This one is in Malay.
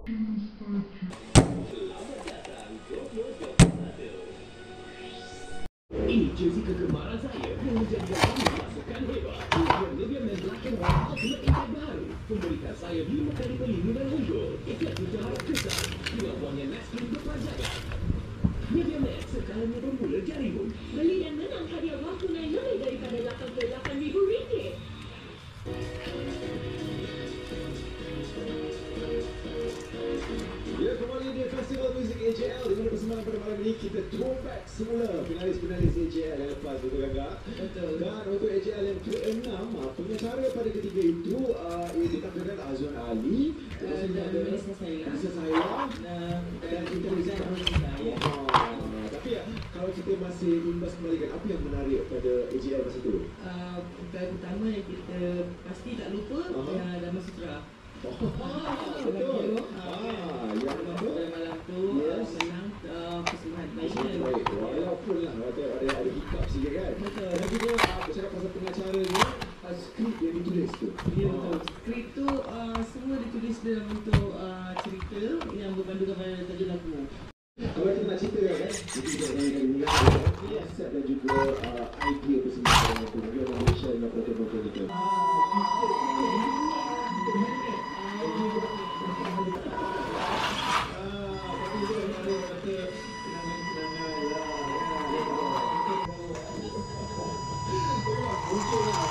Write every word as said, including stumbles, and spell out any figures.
Ini jersey kegemaran saya yang menjadikan kami pasukan hebat. Lebih membelakang warna Ultimate Impact baru memberikan saya lima kali perlindungan unggul, ikut berjarak kesan dengan wangi Next Cream berpanjangan. Media Max sekalanya bermula jarimu. Beli dan menang hadiah wang tunai lebih daripada lapan puluh lapan ribu ringgit. Ya, kembali di Festival Muzik A J L di mana persembahan pada malam ini kita throwback semula finalis-finalis A J L yang lepas, betul kan Kak? Betul. Dan untuk A J L yang keenam, pengacara pada ketiga itu uh, ia ditampilkan Azwan Ali, dan Melissa Saila, Melissa Saila dan Intelijen saya. Tapi ya, kalau kita masih imbas kembalikan, apa yang menarik pada A J L masa itu? Uh, perkara utama yang kita pasti tak lupa uh-huh. Dama Sutra. Oh, betul. Ah, yang pada malam tu yes. menang uh, persembahan nasional. Baik, walaupun lah ada ada ada hiccup sikit kan. Betul. Dan juga uh, bercakap pasal pengacara ni, uh, skrip yang ditulis tu. Ya betul. Skrip tu uh, semua ditulis dalam bentuk uh, cerita yang berpandukan pada tajuk lagu. Kalau kita nak cerita kan, kita juga dari dari konsep dan juga uh, idea persembahan itu. Bagi orang Malaysia dengan penonton-penonton kita. Mungkin